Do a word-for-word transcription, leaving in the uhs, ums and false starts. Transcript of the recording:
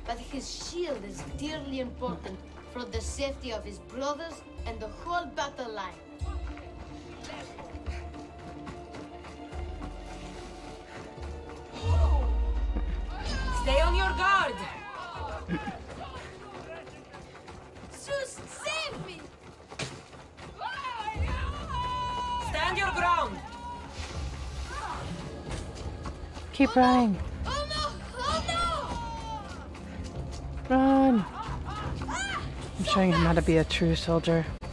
but his shield is dearly important for the safety of his brothers and the whole battle line. Stay on your guard! Zeus, save me! Stand your ground! Keep running. Oh no! Oh no! Run. I'm showing him how to be a true soldier.